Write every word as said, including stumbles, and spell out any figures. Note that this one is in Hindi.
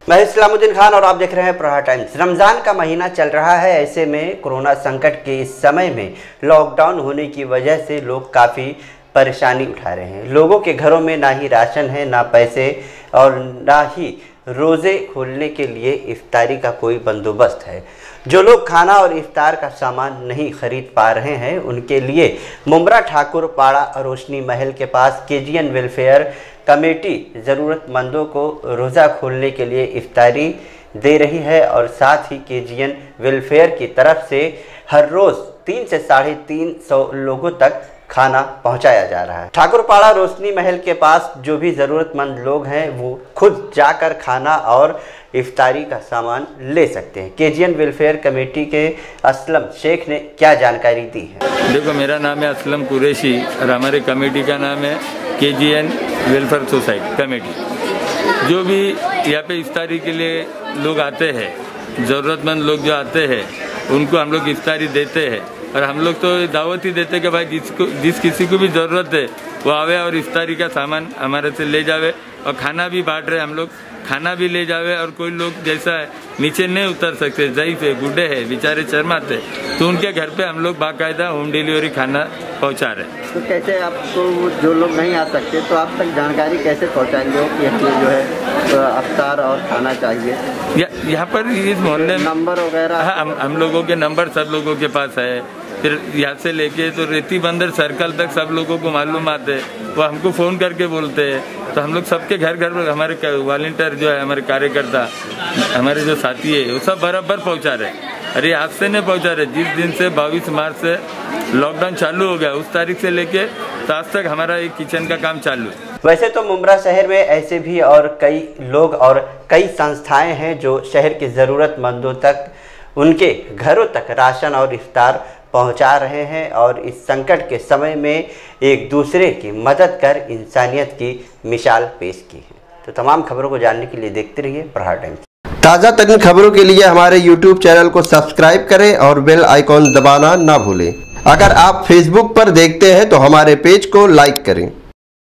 मैं इस्लामुद्दीन खान और आप देख रहे हैं प्रहार टाइम्स। रमज़ान का महीना चल रहा है, ऐसे में कोरोना संकट के इस समय में लॉकडाउन होने की वजह से लोग काफ़ी परेशानी उठा रहे हैं। लोगों के घरों में ना ही राशन है, ना पैसे और ना ही रोज़े खोलने के लिए इफ्तारी का कोई बंदोबस्त है। जो लोग खाना और इफ्तार का सामान नहीं खरीद पा रहे हैं, उनके लिए मुमरा ठाकुर पाड़ा रोशनी महल के पास केजीएन वेलफेयर कमेटी ज़रूरतमंदों को रोज़ा खोलने के लिए इफ्तारी दे रही है और साथ ही केजीएन वेलफेयर की तरफ से हर रोज़ तीन से साढ़े तीन सौ लोगों तक खाना पहुंचाया जा रहा है। ठाकुरपाड़ा रोशनी महल के पास जो भी ज़रूरतमंद लोग हैं वो खुद जाकर खाना और इफ्तारी का सामान ले सकते हैं। केजीएन वेलफेयर कमेटी के असलम शेख ने क्या जानकारी दी है। देखो, मेरा नाम है असलम कुरैशी और हमारे कमेटी का नाम है केजीएन वेलफेयर सोसाइटी कमेटी। जो भी यहाँ पे इफ्तारी के लिए लोग आते हैं, ज़रूरतमंद लोग जो आते हैं उनको हम लोग इफ्तारी देते हैं और हम लोग तो दावत ही देते कि भाई जिसको जिस किसी को भी ज़रूरत है वो आवे और इफ्तारी का सामान हमारे से ले जावे और खाना भी बांट रहे हम लोग, खाना भी ले जावे। और कोई लोग जैसा है नीचे नहीं उतर सकते, ज़ईफ है, बूढ़े हैं, बेचारे शर्माते, तो उनके घर पे हम लोग बाकायदा होम डिलीवरी खाना पहुंचा रहे। तो कैसे आपको जो लोग नहीं आ सकते तो आप तक जानकारी कैसे पहुंचाएंगे कि हमें जो है तो अफ्तार और खाना चाहिए? या, यहाँ पर इस मोहल्ले में नंबर वगैरह? हाँ, हम, हम लोगों के नंबर सब लोगों के पास है। फिर यहाँ से लेके तो रेती बंदर सर्कल तक सब लोगों को मालूम आते हैं, वो हमको फ़ोन करके बोलते हैं। तो हम लोग सबके घर घर में हमारे वॉलंटियर जो है, हमारे कार्यकर्ता, हमारे जो साथी है वो सब बराबर पहुँचा रहे हैं। अरे आज से नहीं पहुँचा रहे, जिस दिन से बाईस मार्च से लॉकडाउन चालू हो गया उस तारीख से लेके आज तक हमारा एक किचन का काम चालू है। वैसे तो मुमरा शहर में ऐसे भी और कई लोग और कई संस्थाएं हैं जो शहर के ज़रूरतमंदों तक, उनके घरों तक राशन और इफ्तार पहुंचा रहे हैं और इस संकट के समय में एक दूसरे की मदद कर इंसानियत की मिसाल पेश की है। तो तमाम खबरों को जानने के लिए देखते रहिए प्रहार टाइम्स। ताज़ा तरीन खबरों के लिए हमारे यूट्यूब चैनल को सब्सक्राइब करें और बेल आइकॉन दबाना ना भूलें। अगर आप फेसबुक पर देखते हैं तो हमारे पेज को लाइक करें।